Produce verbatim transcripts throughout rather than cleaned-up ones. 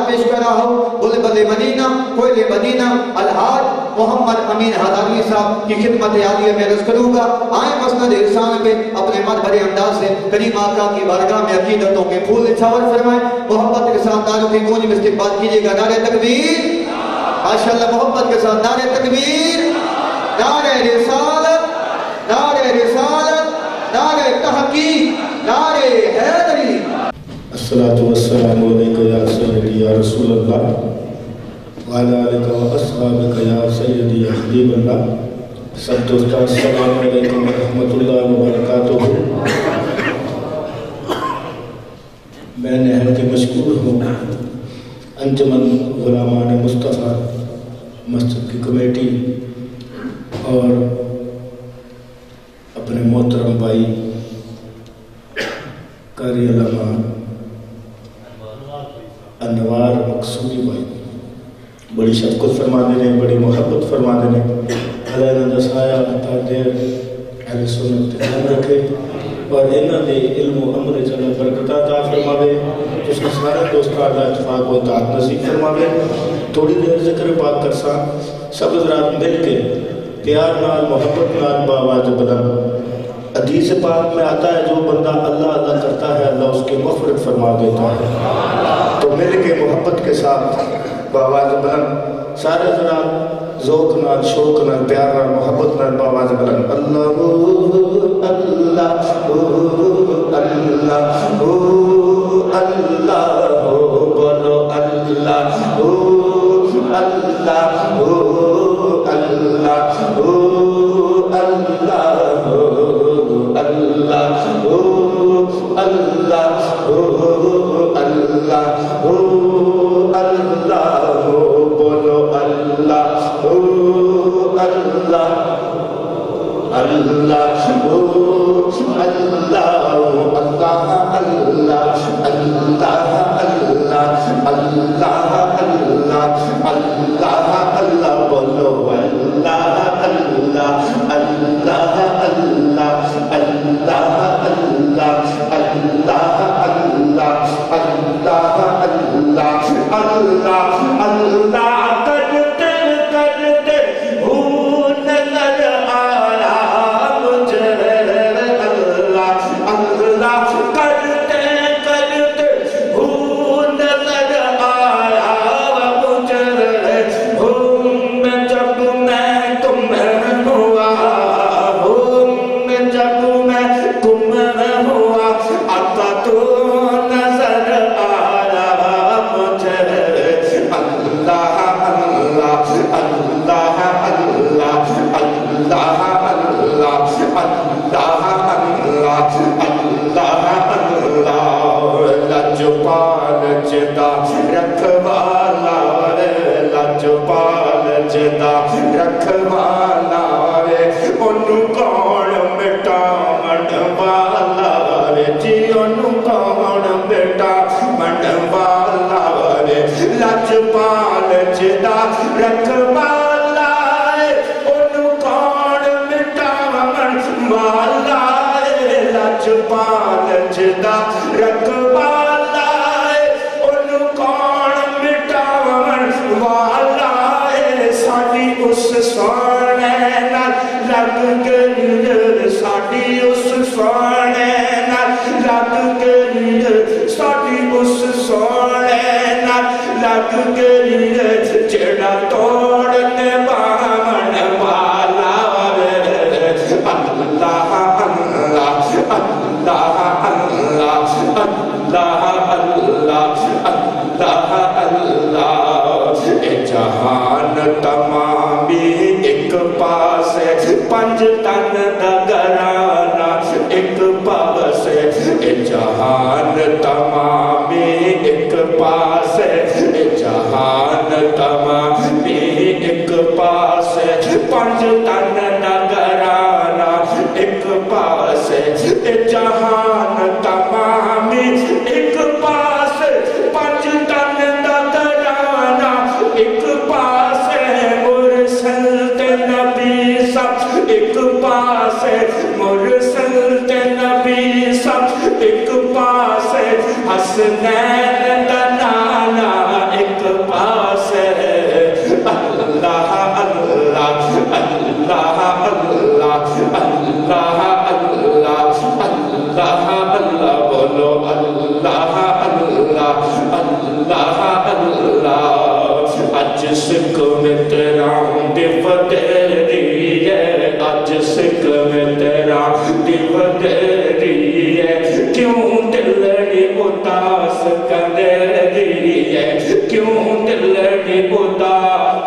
پیش کر رہا ہوں بلبل مدینہ کوئل مدینہ الحاج محمد امین حضاروی صاحب کی خدمت عالیہ میں عرض کروں گا. آئیں مسند ارسال پہ اپنے مد بھرے انداز سے کریم آقا کی بارگاہ میں عقیدتوں کے پھول نچھاور فرمائیں. محبت کے ساتھ نعروں کی گونج میں استقبال کیجئے گا. نعرہ تکبیر ماشاءاللہ. محبت کے ساتھ نعرہ تکبیر، نعرہ رسالت، نعرہ رسالت، نعرہ تحقیق، نعرہ حیدری. الصلاة والسلام علیکہ یا سیدی یا رسول اللہ وعلی آلکہ و اصحابکہ یا سیدی یا حبیب اللہ. سب دوستان السلام علیکم ورحمۃ اللہ وبرکاتہ. میں نہایت مشکور ہوں انجمن غلامان مصطفیٰ مسجد کی کمیٹی اور اپنے محترم بھائی قاری علامہ انوار مقصودی بھائی بڑی شفقت فرما دینے، بڑی محبت فرما دینے. اللہ انہوں نے سایہ عطا دیر اہل سنت دھیان رکھے اور انہوں نے علم و عمل جنہ برکتہ عطا فرما دے. اس کے سارے دوستان اللہ اتفاق و اطاعت نصیب فرما دے. تھوڑی دیر ذکر پاک کرساں سب حضرات مل کے پیار نال محبت نال باواز بلند. حدیث پاک میں آتا ہے جو بندہ اللہ اللہ کرتا ہے اللہ اس کی مغفرت فرما دیتا ہے. تو مل کے محبت کے ساتھ باواز بلند سارے حضرات ذوق نال شوق نال پیار نال محبت نال باواز بلند اللہ اللہ اللہ اللہ بولو اللہ اللہ اللہ اللہ حسنین دا نانا رہی ہے کیوں دلڑی اداس کر رہی ہے کیوں دلڑی اداس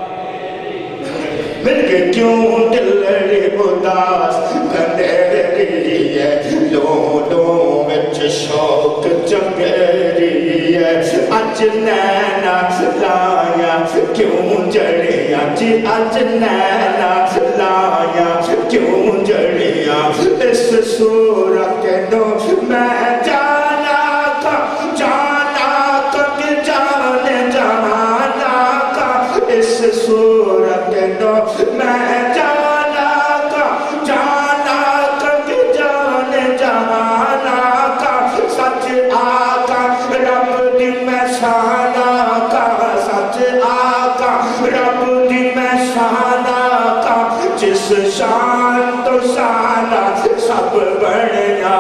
مل کے کیوں دلڑی اداس کر رہی ہے لو لو وچ شوق جگ رہی ہے اج نینا لایا کیوں جڑیاں جی اج نینا لایا کیوں جڑیاں اس صورت نو میں جانا تھا جانا تک جان جانا تھا اس صورت نو میں جانا تھا جانا تک جان جانا تھا سچ آقا رب دی میں شانا کا سچ آقا رب دی میں شانا کا جس شان تو شانا سب بڑھیا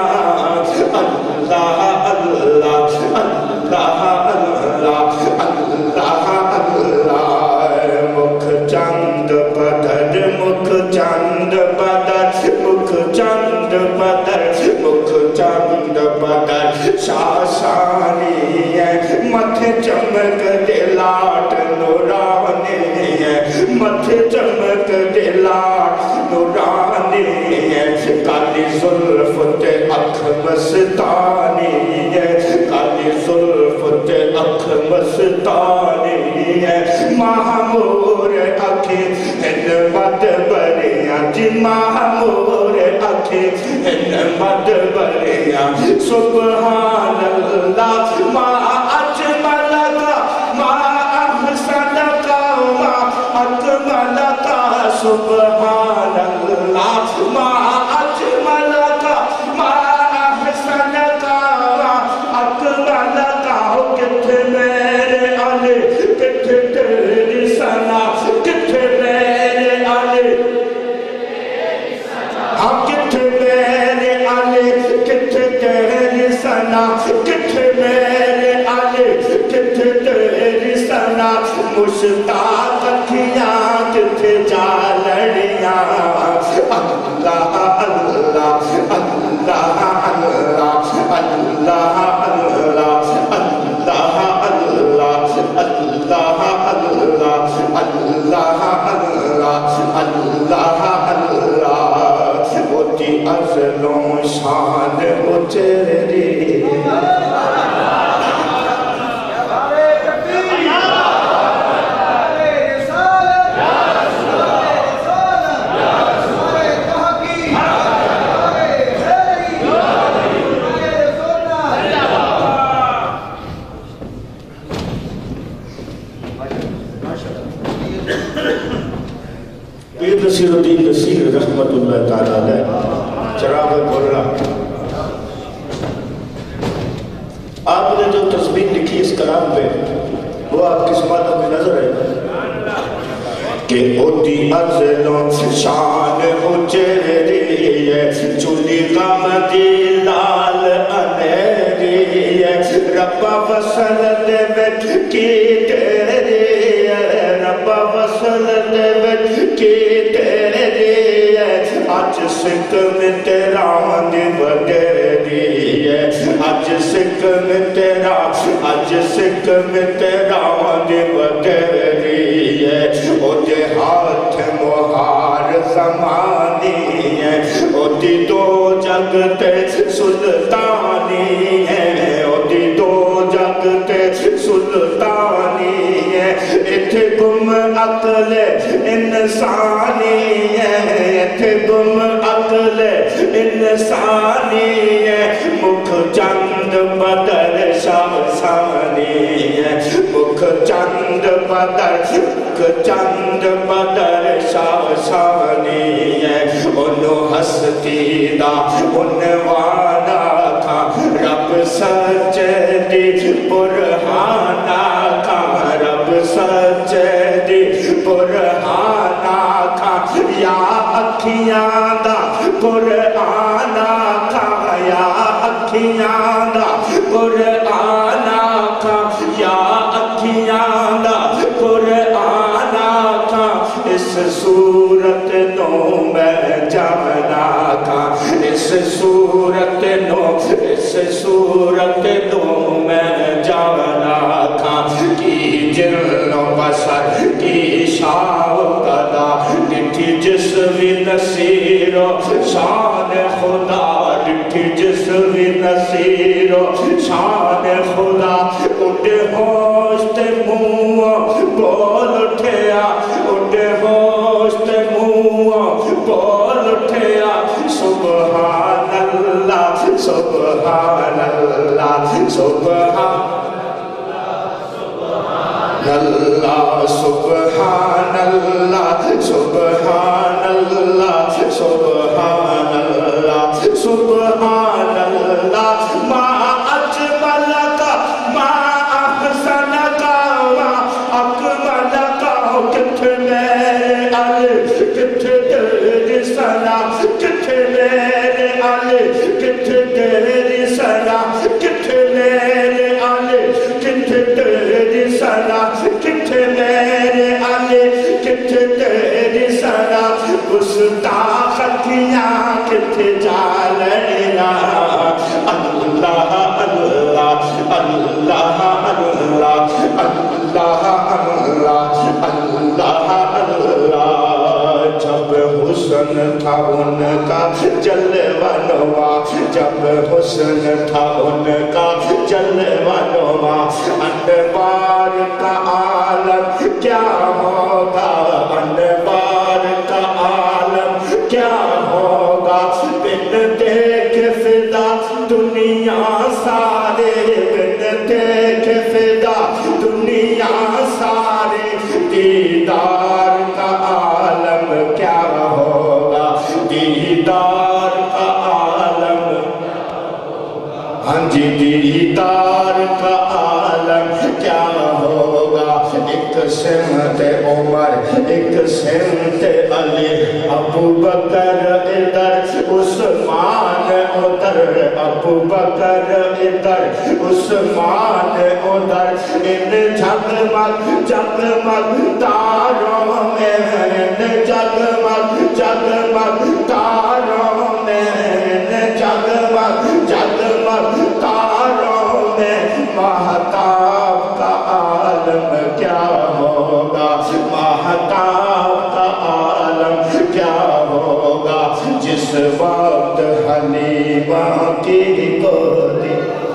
اللہ اللہ اللہ اللہ اللہ اللہ مکھ چند بدر مکھ چند بدر مکھ چند بدر مکھ چند بدر شاشانی ہے متھے چمک دے لاٹ نورانی ہے متھے چمک دے لاٹ نورانی ہے کالی زلف تے اکھ مستانی ہے کالی زلف تے اکھ مستانی ہے مہمور اکھی ہن مد بریاں جی مہمور اکھی ہن مد بریاں سبحان اللہ ما اجمل کا ما احسن کا ما اکمل کا سبحان اللہ ما اجمل کا ما احسن کا ما اکمل کا کتھے میرے علی کتھے تیری ثنا کتھے میرے علی ہاں کتھے میرے علی کتھے تیری ثنا کتھے میرے علی کتھے تیری ثنا مشتاق اکھیاں کتھے جا لڑیاں اللہ اللہ اللہ اللہ اللہ اللہ اللہ اللہ اللہ اللہ اللہ اللہ ہوتی ازلوں شان اچری نصیر الدین نصیر رحمت اللہ تعالیٰ علیہ چراغ گھرہ آپ نے جو تصویر لکھی اس کلام پہ وہ آپ کس معنی میں نظر ہے کہ ہوتی ازلوں شان اچری ہے چلی غم دی لال انیری ہے ربا وصل دے وچ کی تیری ہے ربا وصل دے وچ کی تیری ہے اج سکھ میں تیرا دی وڈیری ہے اج سکھ میں تیرا اج سکھ میں تیرا دی وڈیری ہے او دے ہاتھ مہار زمانی ہے او دی دو جگ تے سلطانی ہے او دی دو جگ تے سلطانی ہے اتھے گم عقل انسانی ہے اتھے گم عقل انسانی ہے مکھ چند بدر شاہ ثانی ہے مکھ چند بدر مکھ چند بدر شاہ ثانی ہے انو ہستی دا عنوانا تھا رب سجدی برہانا تھا رب سجدی برہانا تھا یا اکھیاں دا قرآنا تھا یا اکھیاں دا قرآنا تھا یا اکھیاں دا قرآنا تھا اس صورت نو میں جانا تھا اس صورت نو اس صورت نو میں جانا تھا کی جن و بسر کی شاو قدا ڈٹھی جسمی نصیر و شان خدا ڈٹھی جسمی نصیر و شان خدا اٹھے ہوشت منہ بول اٹھیا اٹھے ہوشت منہ بول اٹھیا سبحان اللہ سبحان اللہ سبحان اللہ سبحان اللہ سبحان اللہ سبحان اللہ سبحان اللہ ما اجملک ما احسنک ما اکملک کتھے میرے علی کتھے تیری سنا کتھے میرے علی کتھے تیری سنا کتھے میرے علی کتھے تیری سنا کتھے میرے علی کتھے تیری سنا گستاخیاں کتھے جالنا اللہ اللہ اللہ اللہ اللہ اللہ اللہ اللہ جب حسن تھا ان کا جلوہ نما جب حسن تھا ان کا جلوہ نما انوار کا عالم کیا ہوگا انوار کا عالم کیا ہوگا بن دیکھ فدا دنیا سارے بن دیکھ فدا دنیا سارے دیدار کا عالم کیا ہوگا دیدار کا عالم ہاں جی دیدار کا عالم کیا ہوگا ایک سمت عمر ایک سمت علی ابو بکر ادھر عثمان ادھر ابو بکر ادھر عثمان ادھر ان جگمگ جگمگ تاروں میں ان جگمگ جگمگ تاروں میں ان جگمگ جگمگ تاروں میں مہتاب کا عالم کیا ہوگا مہتاب کا عالم کیا ہوگا جس وقت حلیمہ کی گودی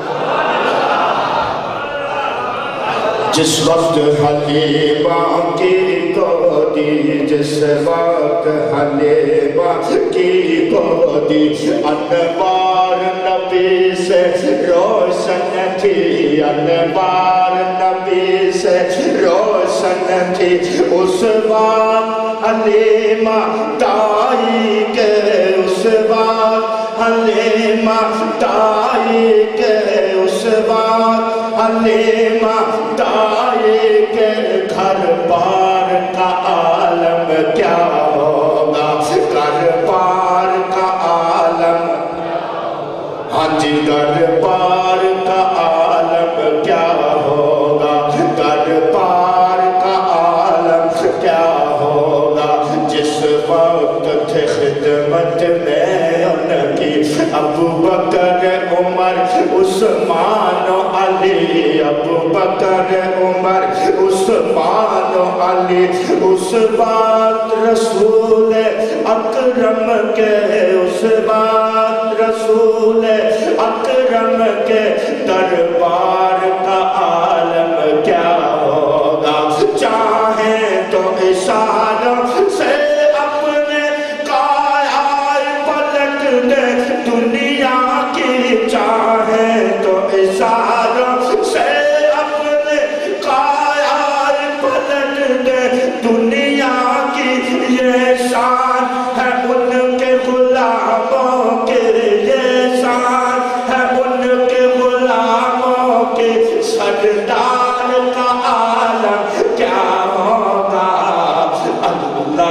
جس وقت حلیمہ کی گودی جس وقت حلیمہ کی گودی انوار نبی سے روشن تھی انوار نبی سے روشن تھی اس وقت حلیمہ دائی کے اس وقت حلیمہ دائی کے اس وقت حلیمہ دائی کے گھر بار کا عالم کیا ہوگا گھر بار کا عالم ہاں جی گھر بار کا عالم کیا ہوگا گھر بار کا عالم کیا ہوگا جس وقت تھے خدمت میں ان کی ابو بکر عمر عثمان و علی ابو بکر عمر عثمان و علی اس بات رسول اکرم کے اس بات رسول اکرم کے دربار کا عالم کیا ہوگا چاہیں تو اشاروں سے اپنے کائے پلٹ دے دنیا کی چاہیں تو اشاروں سے اپنے کائے پلٹ دے دنیا کی یہ شان ہے ان کے غلاموں کے یہ شان ہے ان کے غلاموں کے سردار کا عالم کیا ہوگا اللہ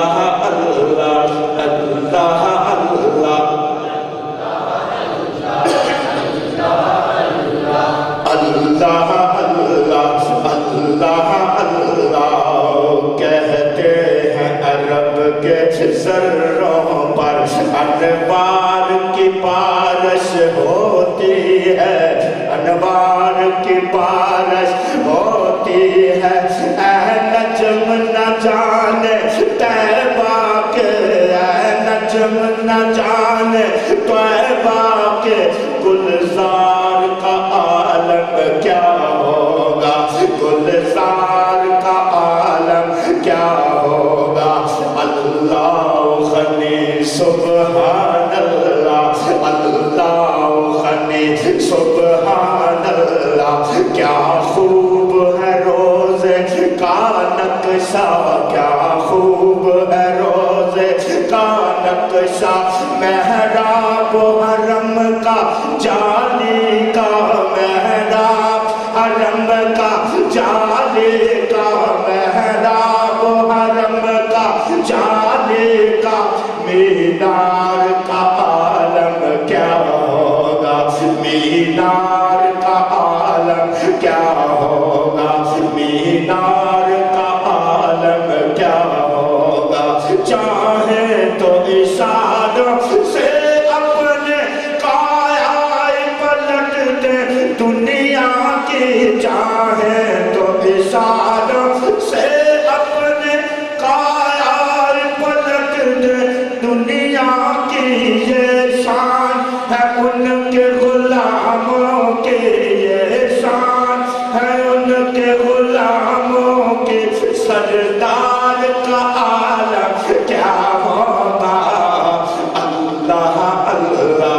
ہوتی ہے اے نجم نہ جانے طیبہ کے اے نجم نہ جانے طیبہ کے گلزار کا عالم کیا ہوگا گلزار کا عالم کیا ہوگا اللہ غنی سبحان اللہ اللہ غنی سبحان اللہ کیا خوب ہے روزے کا نقشہ کیا خوب ہے روزے کا نقشہ محراب حرم کا جالی کا محراب حرم کا جالی کا محراب حرم کا جالی کا مینار کا عالم کیا ہوگا مینار کا عالم کیا ہوگا مینار کا عالم کیا ہوگا چاہے تو اشاروں سے اپنے کائے پلٹ دے دنیا کی چاہے تو اشاروں سے اپنے کائے پلٹ دے دنیا کی یہ شان ہے ان کے غلاموں کی یہ شان ہے ان کے غلاموں کی سردار کا عالم کیا ہوگا اللہ اللہ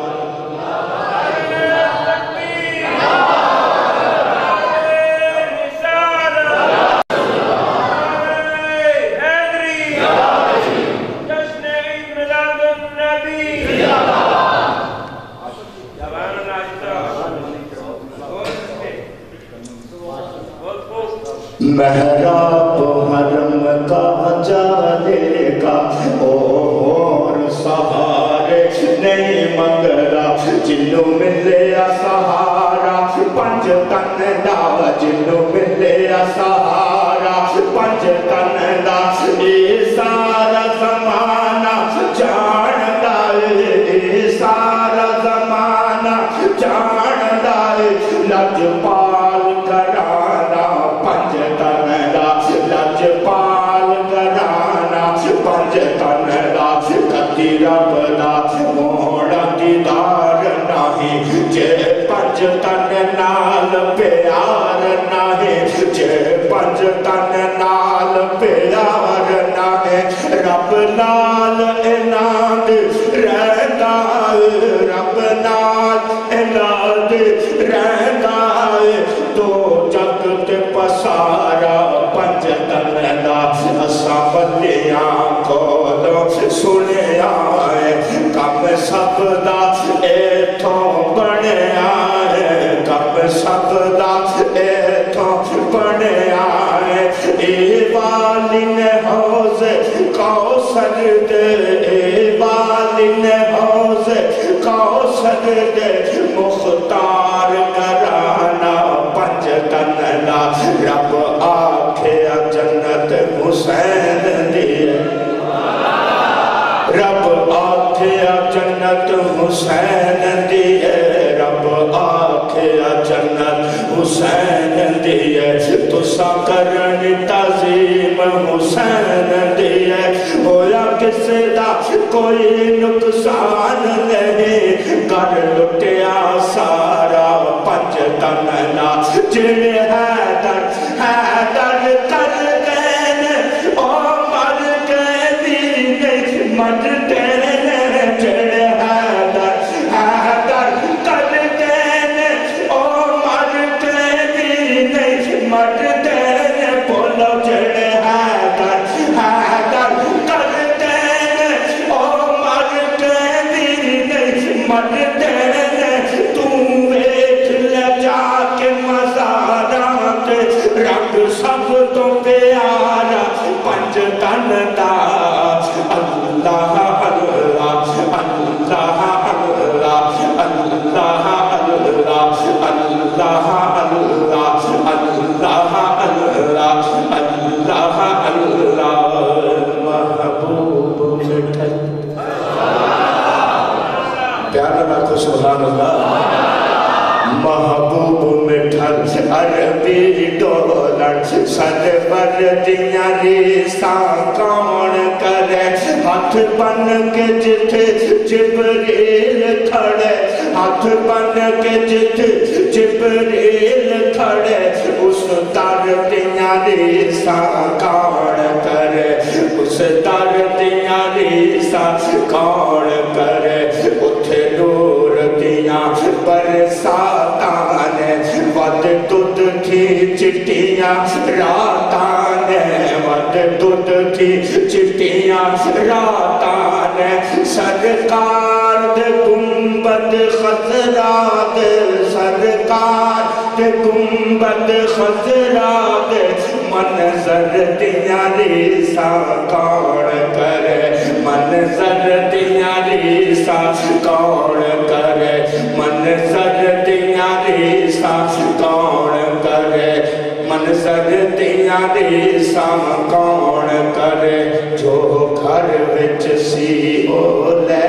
محراب حرم کا جانے کا اور سہارے نہیں منگلا جنوں ملیا سہارا پنج تن دا جنوں ملیا سہارا پنج تن دا اے سارا زمانہ جان دائے سارا زمانہ جان دائے لجپال کرانا پنج تن دا لجپال کرانا پنج تن دا کتی رب دا موڑا دیدار نہیں جے پنج تن نال پیار نہیں جے پنج تن نال پیار نہیں رب نال اناد رہتا رب نال اناد رہتا تو جگ تے پسارا پنج تن دا اساں بلیاں کولوں سنے آئے کم سب دا ایتھوں بنے آئے کم سب دا ایتھوں بنے آئے اے والن حوض کوثر دے اے والن حوض کوثر دے مختار کرانا پنج تن دا رب آکھے جنت حسین دیے رب آکھے جنت حسین دیے رب آکھے جنت حسین دیے تسا کرنی تعظیم حسین دیے ہویا کس دا کوئی نقصان نہیں کر لٹیا سارا پنج تن دا جن حیدر حیدر کر گئے او مر گئے دینے مر گئے جن حیدر حیدر کر گئے او مر گئے دینے مر گئے بولو جن حیدر حیدر کر گئے او مر گئے دینے مر گئے تو ایک لے جا کے مزارات رب سب تو پیارا پنج تن دا اللہ اللہ اللہ اللہ اللہ اللہ اللہ اللہ اللہ اللہ اللہ محبوب مٹھل پیارا ناکو سبحان اللہ محبوب مٹھل عربی ڈولا سرور دیاں ریساں کون کرے ہاتھ بن کے جتھے جبریل کھڑے ہاتھ بن کے جتھے جبریل کھڑے اس در دیاں ریساں کون کرے اس در دیاں ریساں کون کرے اتھے نور دیاں برساتاں نے ود دودھ تھی چٹیاں راتاں نے ود دودھ تھی چٹیاں راتاں نے سرکار دے گنبد خضرات سرکار دے گنبد خضرات منظر دیاں ریساں کون کرے منظر دیاں ریساں کون کرے منظر دیاں ریساں کون کرے منظر دیاں ریساں کون کرے جو گھر وچ سی او لے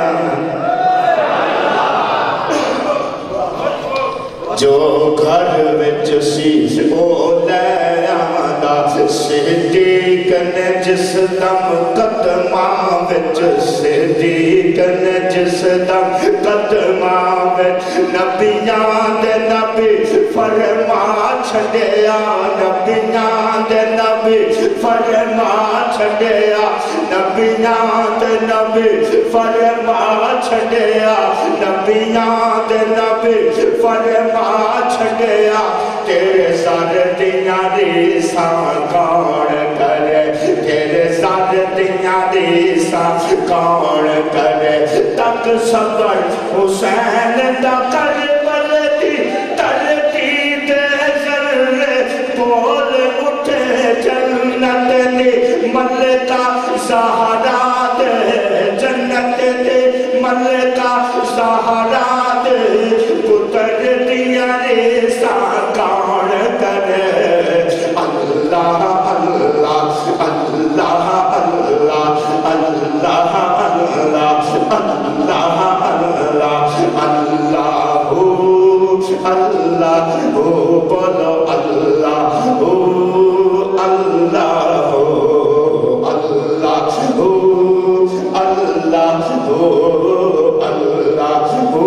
جو گھر وچ سی او لے آندا صدیق نے جس دم قدماں وچ صدیق نے جس دم قدماں وچ نبیاں دے نبی فرما چھڈیا نبیاں دے نبی فرما چھڈیا نبیاں دے نبی فرما چھڈیا نبیاں دے نبی فرما چھڈیا تیرے سر دیاں ریساں کون کرے تیرے سر دیاں ریساں کون کرے تک صبر حسین دا کربل دی ترتی دے ذرے بول اٹھے جنت دی ملکہ زہرا دے جنت دی ملکہ زہرا دے پتر دیاں ریساں کون کرے اللہ اللہ اللہ اللہ اللہ اللہ اللہ اللہ اللہ ہو اللہ ہو بولو اللہ ہو اللہ ہو اللہ ہو اللہ ہو اللہ ہو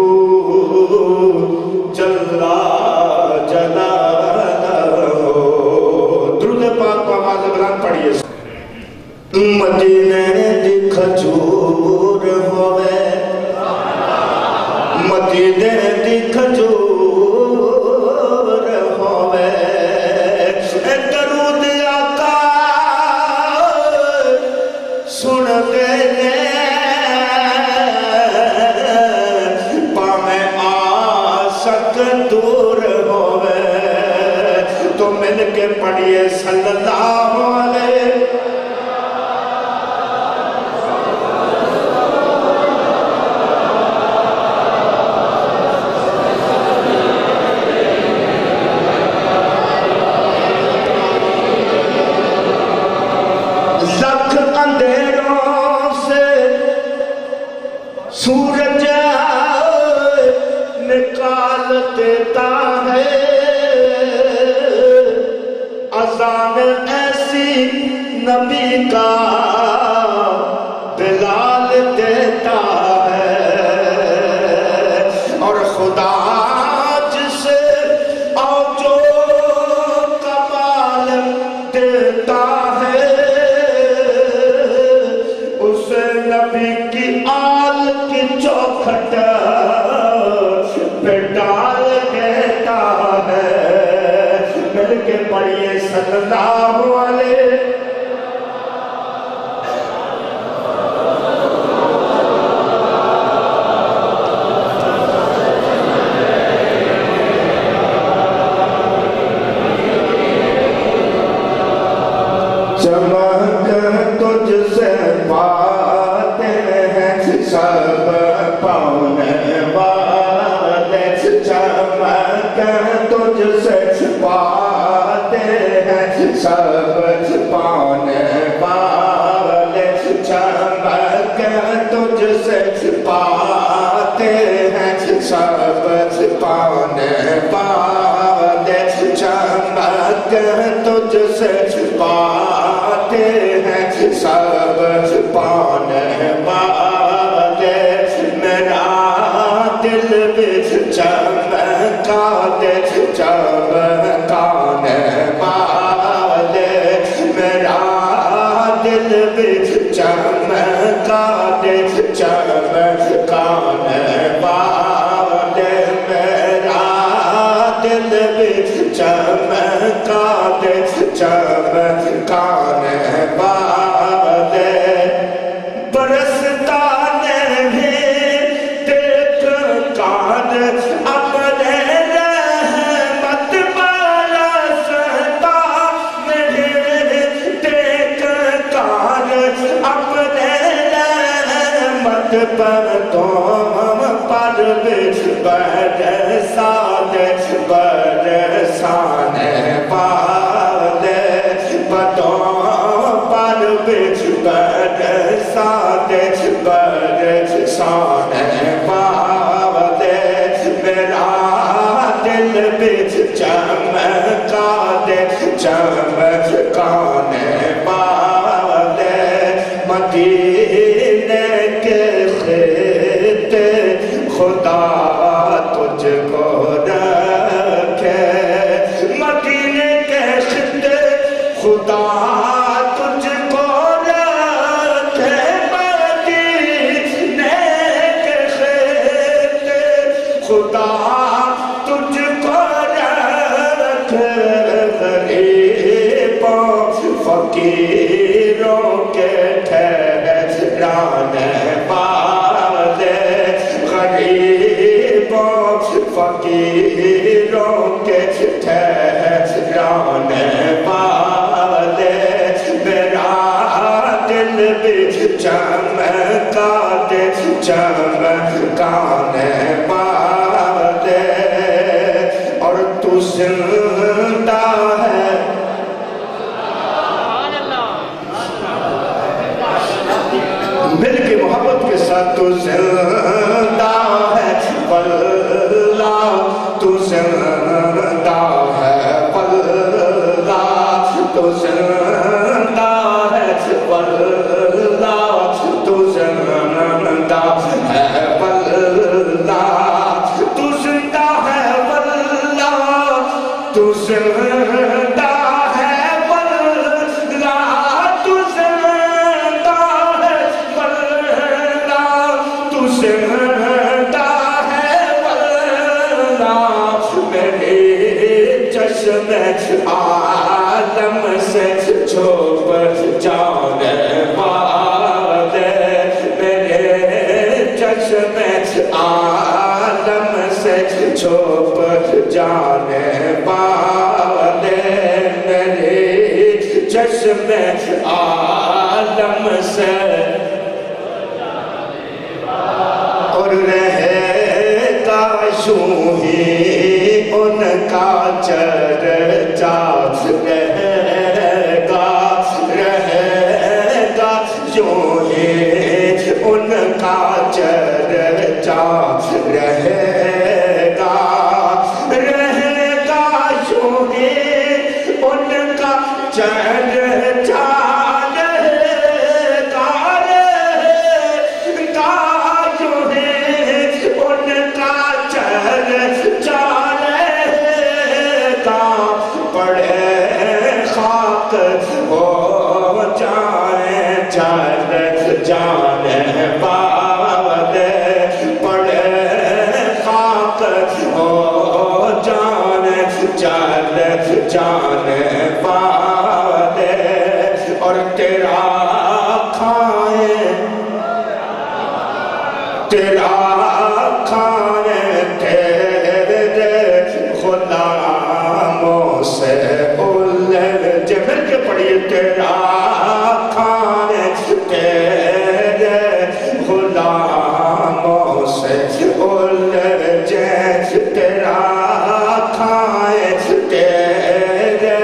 جلا جلا ہو درود پاک کو آواز بلند پڑھیے مدینے دی کھجور ہوئے مدینے دی کھجور ہوئے درود آقا سن دینے پامیں آسک دور ہوئے تو مل کے پڑھیے صلی اللہ علیہ سورج نکال دیتا ہے اذان ایسی نبی کا بلال دیتا ہے اور خدا جسے جو کمال دیتا ہے اسے نبی کی آل کی چوکھٹ پہ ڈال دیتا ہے مل کے پڑھیے صلی اللہ علیہ چمک تجھ سے پاتے ہیں سب پانے والے چمک تجھ سے پاتے ہیں سب پانے والے چمک تجھ سے پاتے ہیں سب پانے والے چمک تجھ سے پاتے ہیں سب پانے والے میرا دل بھی چمکا دے چمکانے والے میرا دل بھی چمکا دے چمکانے والے میرا دل بھی چمکا دے چمکانے والے برستا نہیں دیکھ کان اپنے رحمت برستا نہیں دیکھ کان اپنے رحمت پر تم پر بھی برسا دے برسانے والے بتوں پر بھی برسا دے برسانے والے میرا دل بھی چمکا دے چمکانے والے مدینے کے خطے خدا تجھ کو رکھے مدینے کے خطے خدا تجھ کو رکھے مدینے کے خطے خدا تجھ کو رکھے غریبوں فقیروں کے ٹھہرانے والے غریبوں فقیروں کے ٹھہرانے والے میرا دل بھی چمکا دے چمکانے والے اور تو زندہ ہے مل کے محبت کے ساتھ تو زندہ ہے واللہ تو زندہ ہے واللہ تو زندہ ہے واللہ تو زندہ ہے واللہ تو زندہ ہے واللہ تو زندہ ہے واللہ تو زندہ ہے واللہ تو زندہ ہے واللہ میرے چشم عالم سے چھپ جانے والے میرے چشم عالم سے چھپ جانے والے میرے چشم عالم سے اور رہے گا یوں ہی ان کا چرچا رہے گا رہے گا یوں ہی ان کا چرچا رہے گا رہے گا یوں ہی ان کا چرچا ہو جائیں جانے والے پڑے خاک ہو جانے جانے والے اور تیرا کھائیں تیرا کھائیں تیرے غلاموں سے الجھ مل کے پڑھیے تیرا کھانے تیرے غلاموں سے الجھے تیرا کھائیں تیرے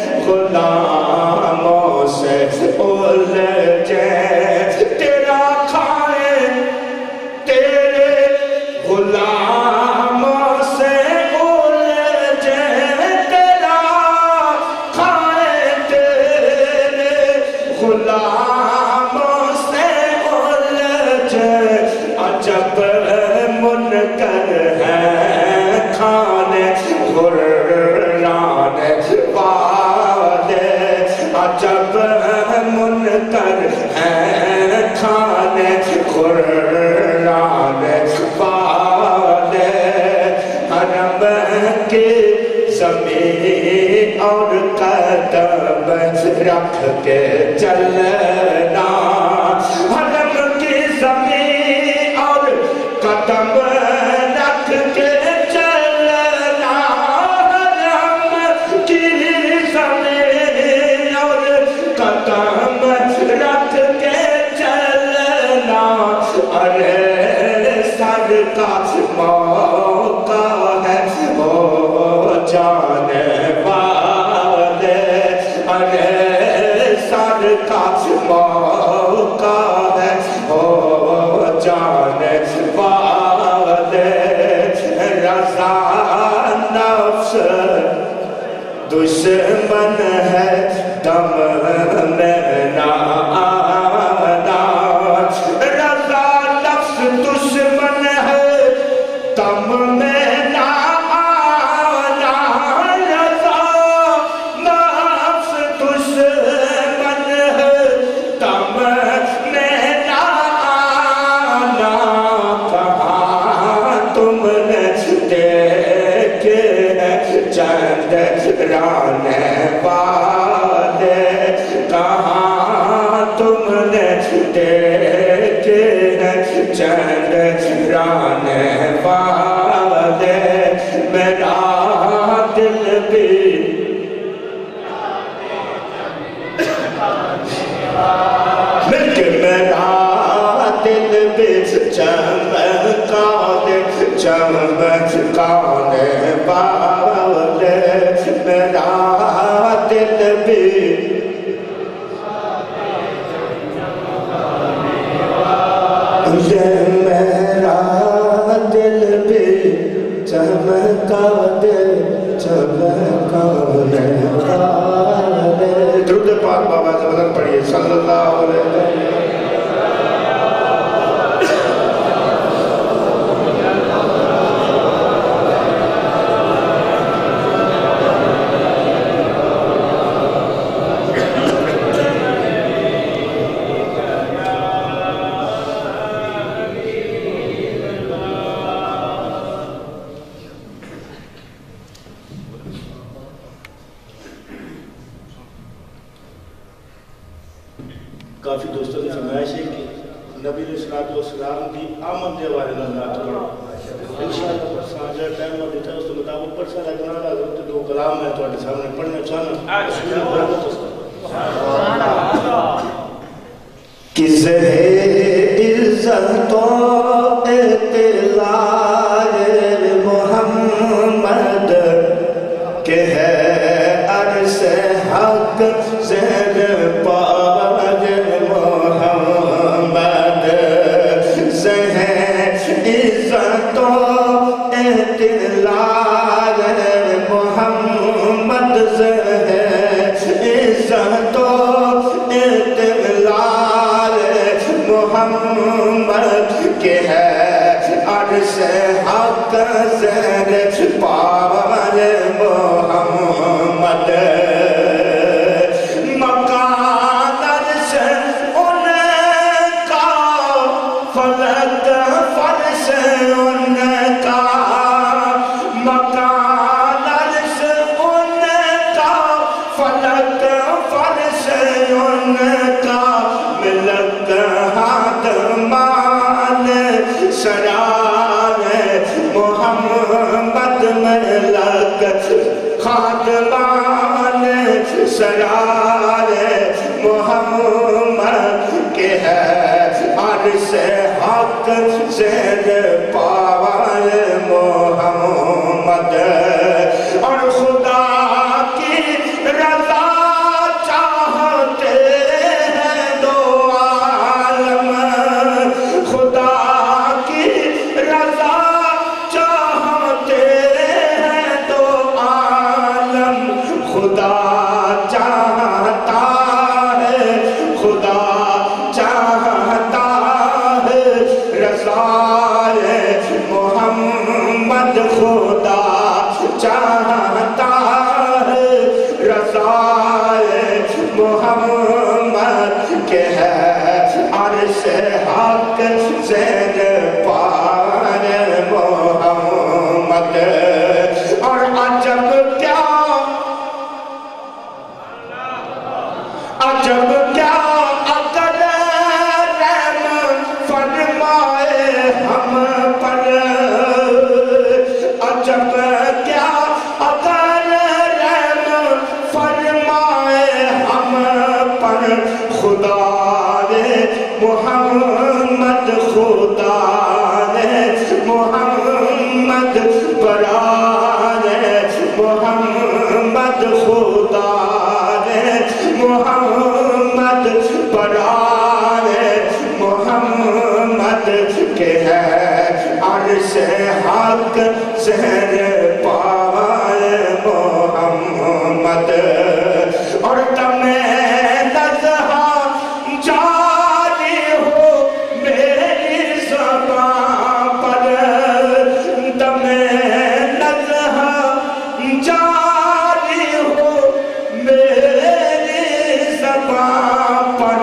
غلاموں سے الجھے تیرا کھائیں تیرے غلاموں سے الجھے تیرا कदम रख के चलना, हरम की ज़मीन और कदम रख के चलना, हरम की ज़मीन और कदम रख के चलना। अरे सर का मौका है ओ जाने वाले, अरे सर का मौका है ओ जाने वाले। रज़ा नफ्स दुश्मन है दम में ना आना, रज़ा नफ्स दुश्मन है दम में ना आना, रज़ा नफ्स दुश्मन है दम में ना आना। कहाँ तुमने देखे चंद राने वाले, कहाँ तुमने देखे चंद राने वाले। मेरा दिल भी मिलके मेरा दिल भी चमका दे, चमकाने वाले। मेरा दिल भी ये मेरा दिल भी चमका दे, चमकाने वाले। दुरूद पाक बाबा ज़बरदस्त पढ़िए सल्लल्लाहु अलैहि वसल्लम। काफ़ी दोस्तों की फरमाइश है कि नबी अलैहिस्सलाम की आमद के हवाले नाल नात पढ़ो इंशाअल्लाह। पर साझा टाइम और देता है उस मुताबिक पढ़ सा लगना है। हज़रत दो कलाम मैं तुम्हारे सामने पढ़ना चाहना कि इज़्ज़त तो इत्तिलाए मोहम्मद के है अरसे हक ज़ेर पाज मोहम्मद। इज़्ज़त तो इत्तिलाए मोहम्मद, इज़्ज़त तो इत्तिलाए मोहम्मद के है अरसे हक ज़ेर पाज मोहम्मद। मकान से उनका फलक फर्श उनका, मकान से उनका फलक फर्श उनका। मिलक हाथ मान शराब मोहम्मद मिलक खातमान शराब मोहम्मद के है अरसे हक ज़ेर पावाल मोहम्मद। और खुदा की रज़ा चाहते हैं दो आलम, खुदा की रज़ा चाहते हैं दो आलम। खुदा चाहता है, खुदा चाहता है रज़ाए मोहम्मद। खुदा चाहता है रज़ाए मोहम्मद के है अरशे हक ज़ेर पार मोहम्मद। और अजब क्या अजब क्या अकल रहम फरमाए हम पर, अजब क्या अकल रहम फरमाए हम पर, खुदा ने मोहम्मद खुदा ने मोहम्मद बराने मोहम्मद खुदा ने मोहम्मद बराने मोहम्मद के है अर्श हक सहर पाए मोहम्मद। और तमें नज़हा जारी हो मेरी ज़बां पर, तमें नज़हा जारी हो मेरी ज़बां पर,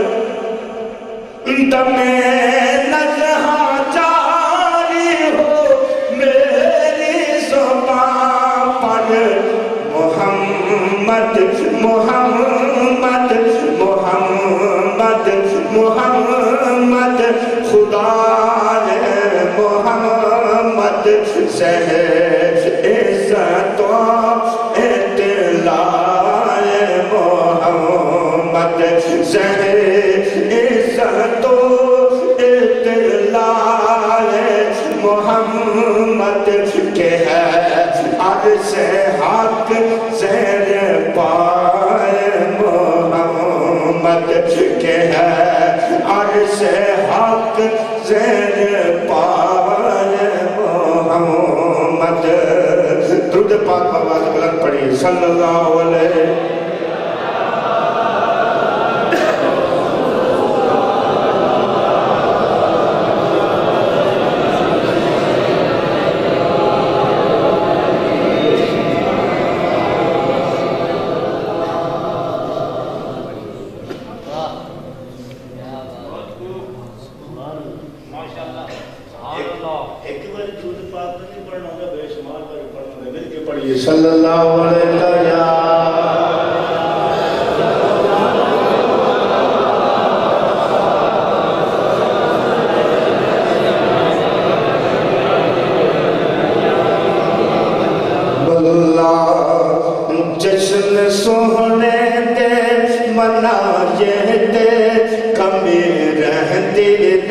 तमें नज़हा जारी हो मेरी ज़बां पर। मोहम्मद मोहम्मद मोहम्मद मोहम्मद खुदा ने मोहम्मद से इज़्ज़तों इत्तलाए मोहम्मद से इज़्ज़तों इत्तलाए मोहम्मद के है अर्श हक ज़ेर पाए मोहम्मद के है अर्श हक ज़ेर पाए मोहम्मद। दुरूद पाक आवाज़ बुलंद पढ़िए सल्लल्लाहु अलैहि। सल्लल्लाहु अलैहि जश्न सोहने दे मनाए ते कमी रहती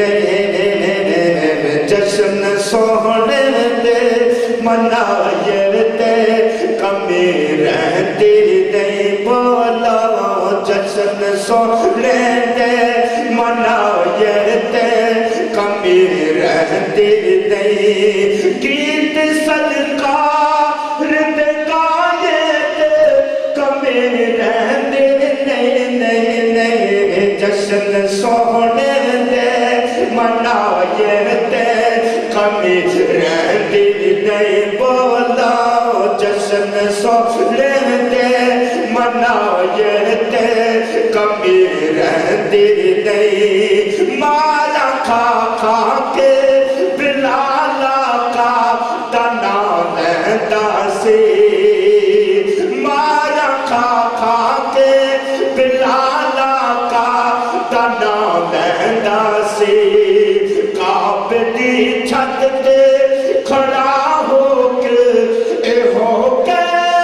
नहीं, जश्न सोहने दे मनाए ते कमी रहती नहीं। बोला जश्न सोहने दे मनाए ते कमी रहती नहीं। गीत सदका रिद गाए ते कमी रहती नहीं नहीं नहीं। जश्न सोहने दे मनाए ते कमी रहती नहीं। बोला जश्न सोहने दे मनाए ते कमी रहती नहीं। माला खा खा के बिलाला का तना लहदा से, माला खा खा के बिलाला का तना लहदा से। काबली छत पे खड़ा होके ए हो के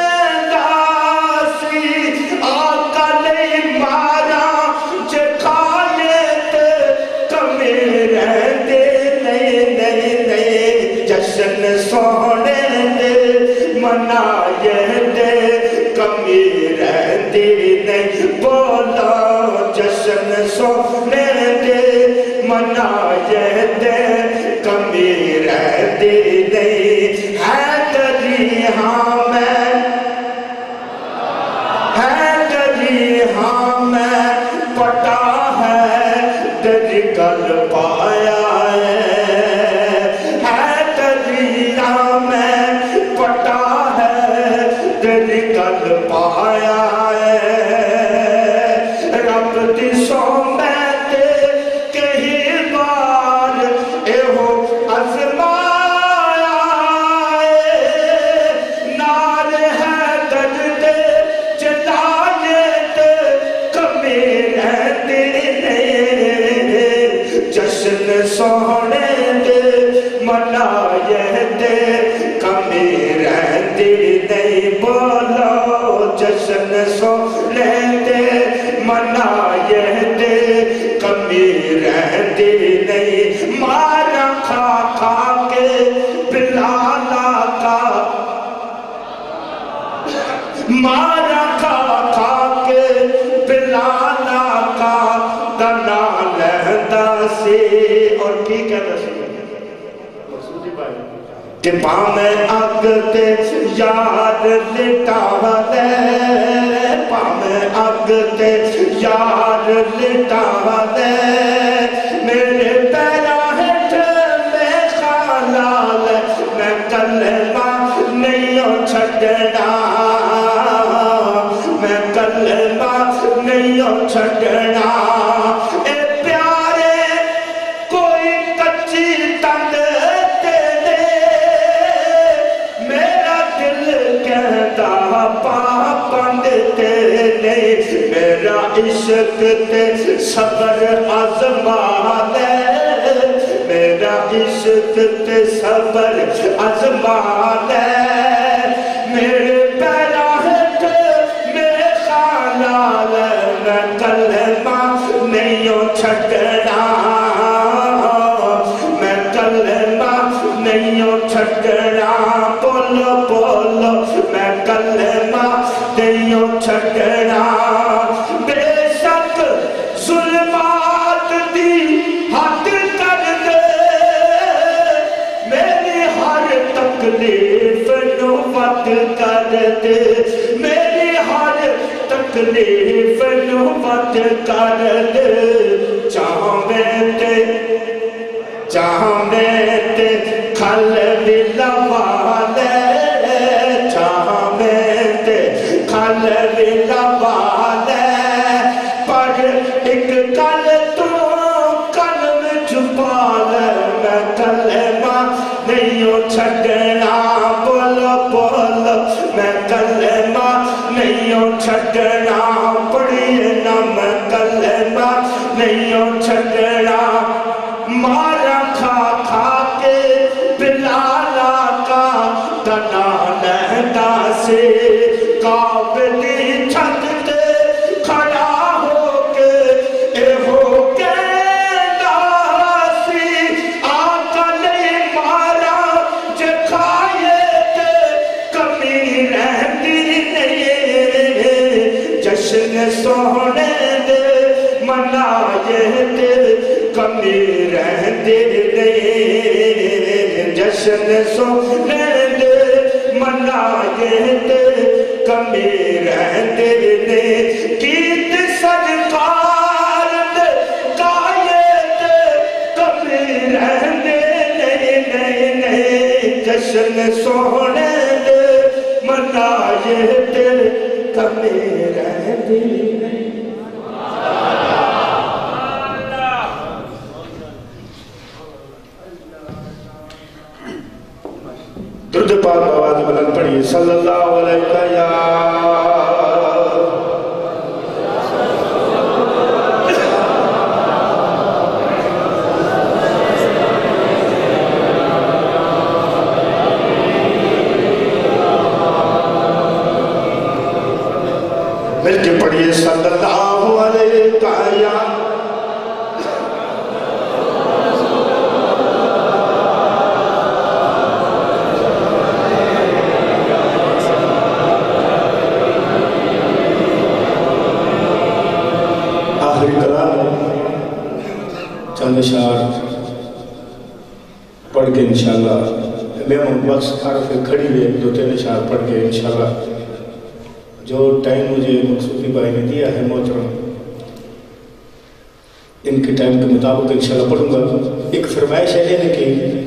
दासी आका नहीं मारा जे खाए ते कमी रहते नहीं नहीं नहीं। जश्न सोहने दे मनाए ते कमी रहती नहीं। बोला जश्न सोहने दे मनाए ते कमी रहती नहीं। है तेरी हाँ मैं है तेरी हाँ मैं पटा है तेरी कल पाया है। है तेरी हाँ मैं पटा है तेरी कल पाया है। रब दी सौ मैं ते कही बार एहो अज़माया नाल है दर्द जलाए ते कमी سونے دے منائے دے کمی رہتی نہیں مارا کھا کھا کے بلالا کا مارا کھا کھا کے بلالا کا دنا لہدا سے اور کی کہتا سی کہ پامیں اگ تے یار لٹا دے پامیں اگ تے یار لٹا دے میرے پیرا ہٹ میں خالال میں کلمہ نہیں چھڑنا میں کلمہ نہیں چھڑنا اے پیارے کوئی کچی تنگ تیرے میرا دل کہتا پابند تیرے میرا عشق تے صبر آزما دے میرا عشق تے صبر آزما دے میرے پیرا ہٹ میں خالال میں کلمہ نہیں چھڑنا میں کلمہ نہیں چھڑنا بولو بولو میں کلمہ نہیں چھڑنا بے شک ظلمات دی حد کر دے میری ہر تکلیف نو وقت کر دے میری ہر تکلیف نو وقت کر دے چاہویں تے چاہویں تے کھل بھی لوا دے چاہویں تے کھل بھی لوا دے پر ایک کل تو قلم چھپا لے میں کلمہ نہیں چھڑنا بولو بولو میں کلمہ نہیں چھڑنا پڑھیے نا میں کلمہ نہیں چھڑنا مارا کھا کھا کے بلالا کا دنا لہدا سے قابلی چھت تے کھڑا ہو کے اے ہو کہنا سی آقا نہیں مارا جے کھائے تے کمی رہتی نہیں جشن سونے دے منائے دے کمی رہتی نہیں جشن سونے دے منائے دے کمی رہتی نہیں گیت سرکار دے گائے دے کمی رہتی نہیں نہیں نہیں جشن سونے دے منائے دے کمی رہتی نہیں درود پاک آواز بلند پڑھیے صلی اللہ علیہ مل کے پڑھیے صلی اللہ علیہ وسلم چند اشعار پڑھ کے انشاءاللہ میں بس حرف کھڑی ہوئے دو تین اشعار پڑھ کے انشاءاللہ جو ٹائم مجھے مقصودی بھائی نے دیا ہے محترم ان کے ٹائم کے مطابق انشاءاللہ پڑھوں گا ایک فرمائش ہے کہ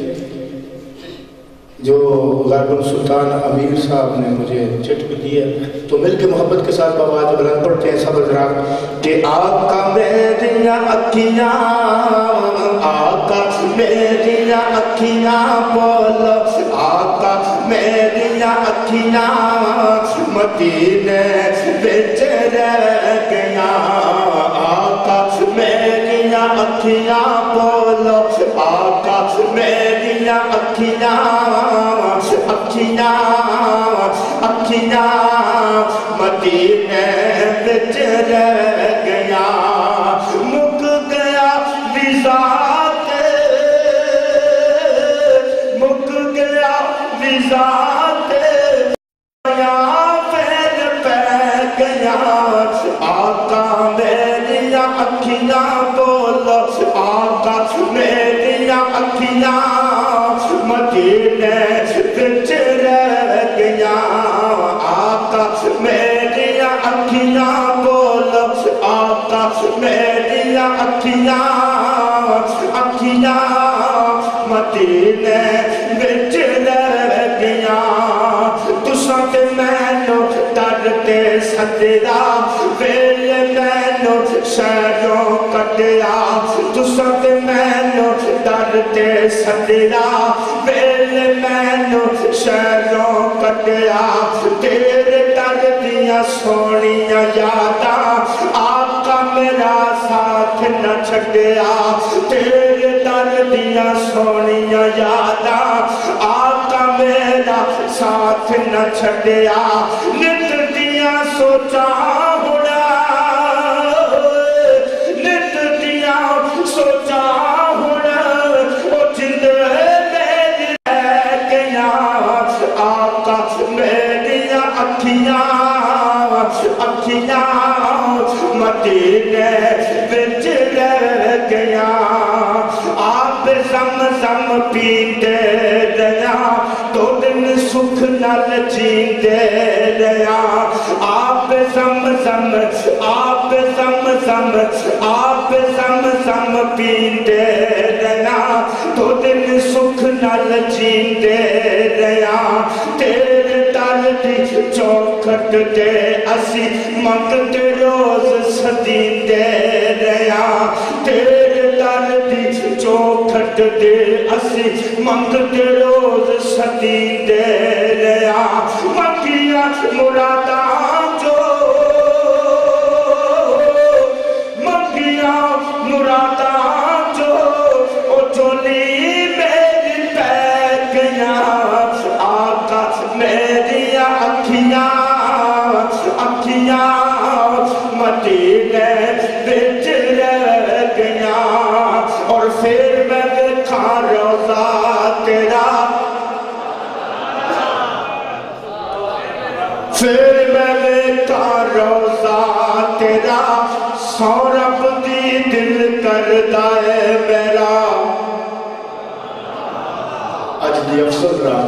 جو غالب سلطان امیر صاحب نے مجھے چٹ بھی دیا تو مل کے محبت کے ساتھ آواز بلند پڑھتے ہیں سب حضرات کہ آقا میریاں اکھیاں آقا میریاں اکھیاں بولو آقا میریاں اکھیاں مدینے وچ رہ گیا آقا میریاں اکھیاں بولو آقا میریاں اکھیاں اکھیاں اکھیاں مدینے وچ رہ گیا مک گیا ویزا تے مک گیا ویزا تے گیا پھر پہ گیا آقا میریاں اکھیاں بولو آقا میریاں اکھیاں مدینے وچ رہ گیا آقا میریاں اکھیاں بولو آقا میریاں اکھیاں اکھیاں مدینے وچ رہ گیا تساں تے مینوں ڈرتے سدیا ویل مینوں شہروں کٹیا تساں تے مینوں ڈرتے سدیا ویل مینوں شہروں کٹیا تیرے ڈر دیاں سونیاں یاداں آقا میرا ساتھ نہ چھڈیا تیرے ڈر دیاں سونیاں یاداں آقا میرا ساتھ نہ چھڈیا نت دیاں سوچاں ہونا نت دیاں سوچاں ہونا او جند میری رہ گیا آقا میریاں اکھیاں اکھیاں مدینے وچ رہ گیا آپ زمزم پیندے رہیا دو دن سکھ نال جیندے رہیا آپ زمزم آپ زمزم آپ زمزم پیندے رہیا دو دن سکھ نال جیندے رہیا تیرے در دی چوکھٹ تے اسی منگتے روز سدیندے رہیا تیرے در دی چوکھٹ تے اسی منگتے روز سدیندے رہیا منگیاں مراداں جو منگیاں مراداں جو او جھولی میری پہ گیا آقا میریاں اکھیاں اکھیاں مدینے وچ رہ گیا اور پھر میں دیکھا روضہ تیرا پھر میں دیکھا روضہ تیرا سورب دی دل کردہ ہے میرا اج دی افسر رات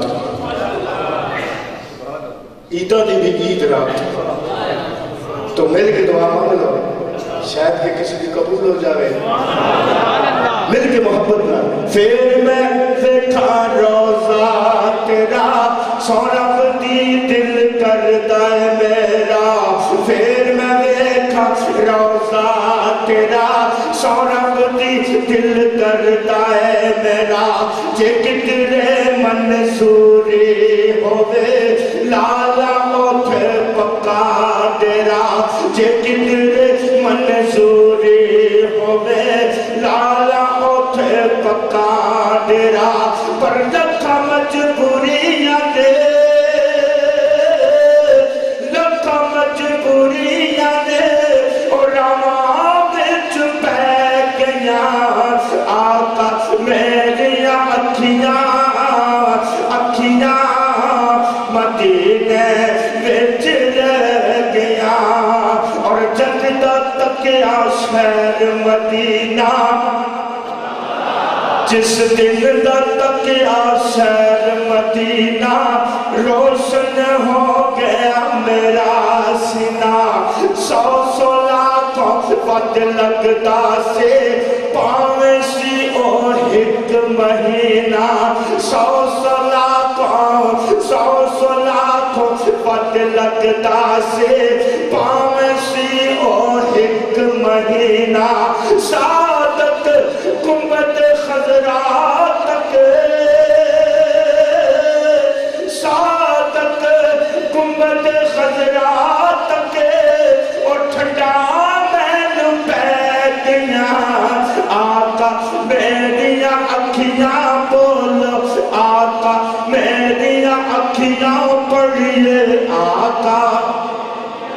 عیدہ دی بھی عید رات تو مل کے دعا مانگ لو شاید کہ کسی کی قبول ہو جاوے مل کے محبت نہ پھر میں دیکھا روضہ تیرا سورب دی دل کردہ ہے میرا پھر میں دیکھا روضہ تیرا سورب دی دل کردہ ہے میرا جے کتنے منصوری ہوئے لالا اوتھے پکا تیرا جے کتنے منصوری ہوئے لالا اوتھے پکا تیرا پر لکھا مجبوریاں دے لکھا مجبوریاں دے اور رواں وچ پہ گیا آقا میریاں اکھیاں اکھیاں مدینے وچ رہ گیا اور جد تکیا شہر مدینہ جس دن دا تکیا شہر مدینہ روشن ہو گیا میرا سینہ سو سو لاکھوں ود لگتا سے پاویں سی او ایک مہینہ سو سو لاکھوں سو سو لاکھوں ود لگتا سے پاویں سی او ایک مہینہ سعادت گنبد خضرا تک سعادت گنبد خضرا تک اور ٹھنڈا مینوں پہ گیا آقا میریاں اکھیاں بولو آقا میریاں اکھیاں پڑھیے آقا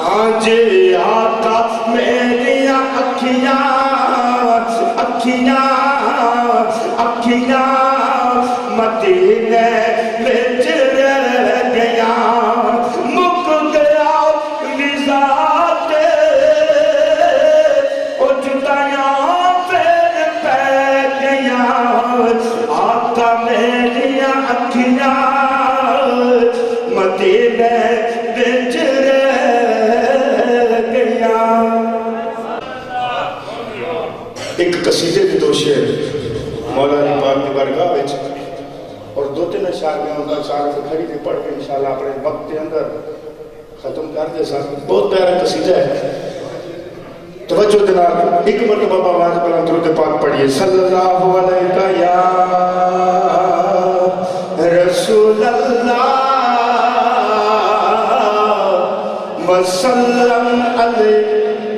آج آقا میری اکھیاں اکھیاں اکھیاں مدینے وچ رہ گیا مک گیا نزاع تے اجتیاں پھر پہ گیا آقا میری اکھیاں مدینے وچ ایک قصیدے کی دو شعر مولا علی پاک کی بارگاہ وچ اور دو تین اشعار میں ان کا اشعار سے کھڑی کے پڑھ کے انشاءاللہ اپنے وقت کے اندر ختم کر دے ساتھ بہت پیارا قصیدہ ہے توجہ جناب ایک مرتبہ آواز بلند درود پاک پڑھیے صلی اللہ علیہ یا رسول اللہ وسلم علیہ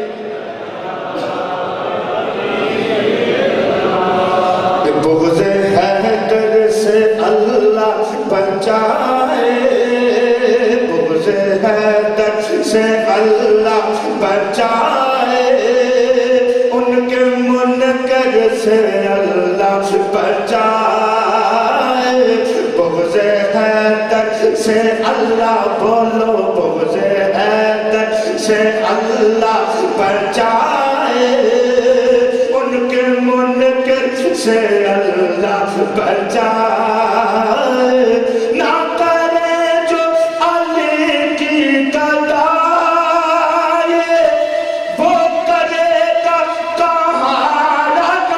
بغض حیدر سے اللہ بچائے بغض حیدر سے اللہ بچائے ان کے منکر سے اللہ بچائے بغض حیدر سے اللہ بولو بغض حیدر سے اللہ بچائے ان کے منکر سے اللہ بچائے نہ کرے جو علی کی قضائے وہ کرے گا کہاں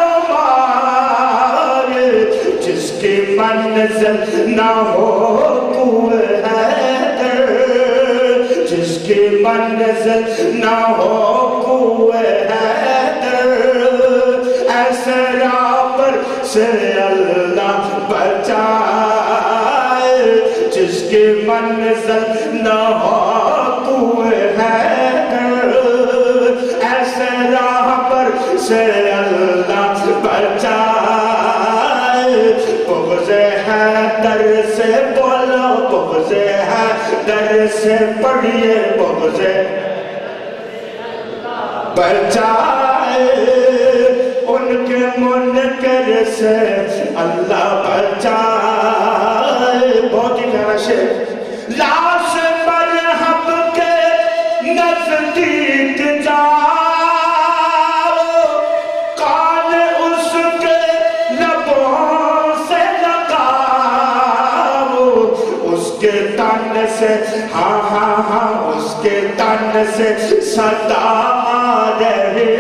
رہنمائے جس کی منزل نہ ہو کوہ حیدر جس کی منزل نہ ہو کوہ حیدر ایسے رابر سے اللہ بچائے جس کی منزل نہ ہو کوہ حیدر ایسے رابر سے اللہ بچائے بغض حیدر سے بولو بغض حیدر سے پڑھیے بغض بچائے ان کے منکر سے اللہ بچائے بہت ہی پیارا شعر لاش مرحب کے نزدیک جاؤ کان اس کے لبوں سے لگاؤ اس کے تن سے ہاں ہاں ہاں اس کے تن سے صدا آ رہے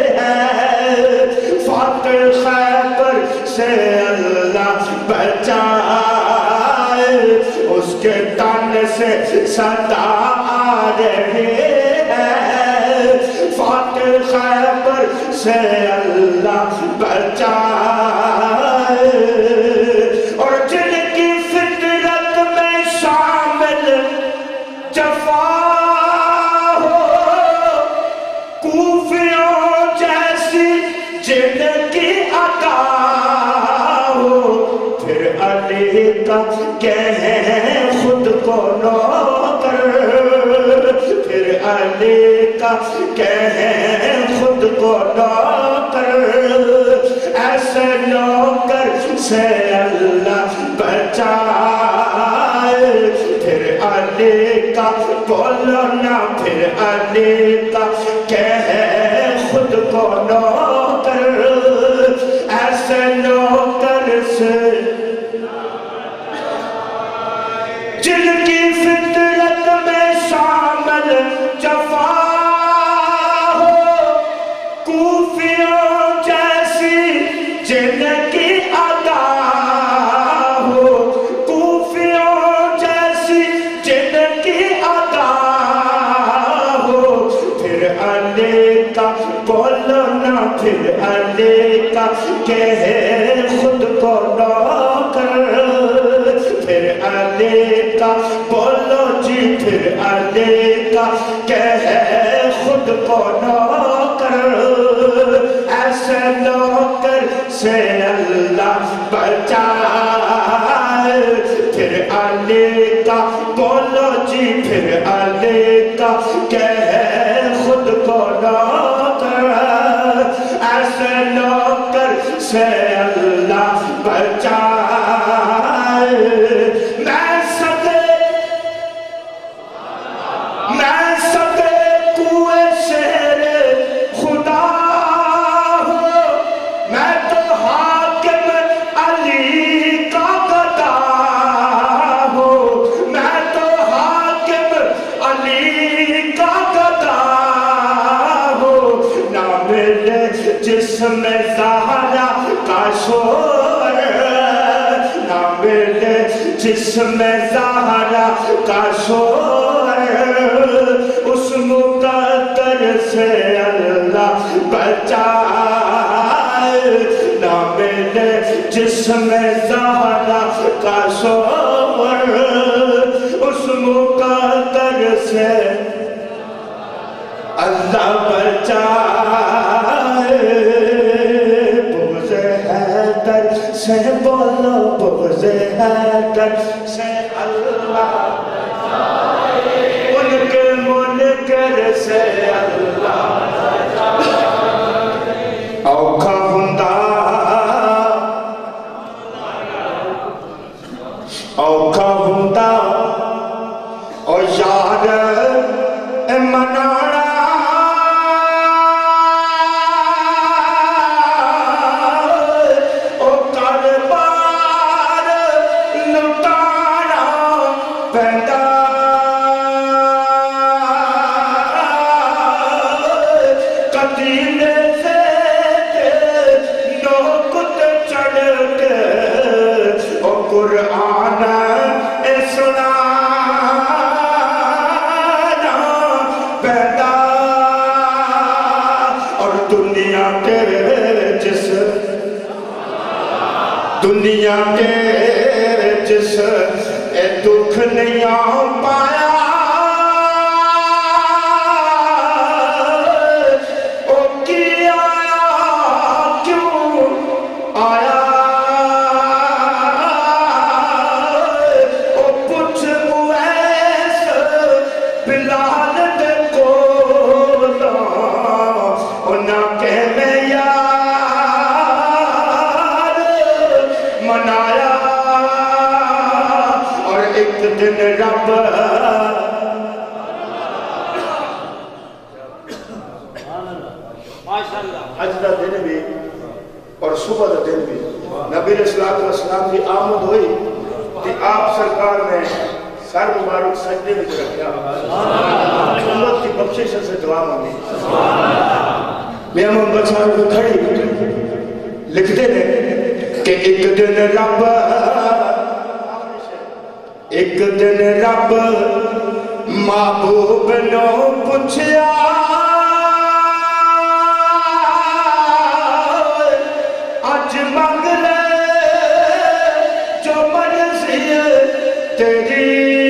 خیبر سے اللہ بچائے اس کے تن سے صدا آ رہے ہیں فاتح خیبر سے اللہ بچائے اور جن کی فطرت میں شامل جفا ہو کوفیوں جیسی جن کی عطا ہو پھر علی کا کہیں خود کو نوکر پھر علی کا کہیں خود کو نوکر ایسے نوکر سے اللہ بچائے پھر علی کا بولو نا پھر علی کا کہیں خود کو نوکر ایسے نوکر سے جن کی فطرت میں شامل جفا ہو کوفیوں جیسی جن کی ادا ہو کوفیوں جیسی جن کی ادا ہو پھر علی کا بولو نا پھر علی کا کہے خود کو نوکر پھر علی کا بولو جی پھر علی کا کہے خود کو نوکر ایسے نوکر سے اللہ بچائے پھر علی کا بولو جی پھر علی کا کہے دولت ایسے نوکر سے اللہ بچائے میں صدے میں صدے کوئے شیر خدا ہوں میں تو حاکم علی کا گدا ہوں میں تو حاکم علی کا گدا ہوں نہ ملے جسم زہرا کا شور نہ ملے جسم زہرا کا شور اس مقدر سے اللہ بچائے نہ ملے جسم زہرا کا شور اس مقدر سے اللہ بچائے بغض حیدر سے بولو بغض حیدر سے اللہ بچائے ان کے منکر سے اللہ بچائے اوکھا ہندا اوکھا ہندا اور یار منانا او کاربار لٹانا پیندا قدیلے سے نوکت چڑھ کے او قرآن سنا دنیا کے جس دنیا کے جس اے دکھ نہیں آ پایا او کی آیا کیوں آیا او پوچھ اویس بلال دے کولا نہ کہ میں یار منایا اور ایک دن رب حج دا دن بھی اور صبح دا دن بھی نبی علیہ السلام کی آمد ہوئی کہ آپ سرکار نے سر مبارک سجدے میں رکھا امت کی بخشش سے دعا مانگی میں ہم بچار کو کھڑی لکھتے ہیں کہ ایک دن رب ایک دن رب محبوب نو پوچھیا آج مانگ لے جو مرضی تیری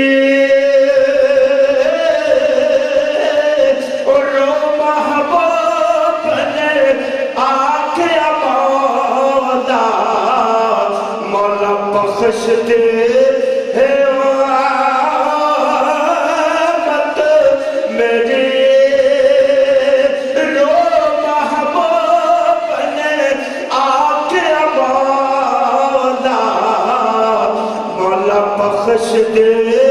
بخش دے ہے آمد میری رو محبوب نے آکے مولا مولا بخش دے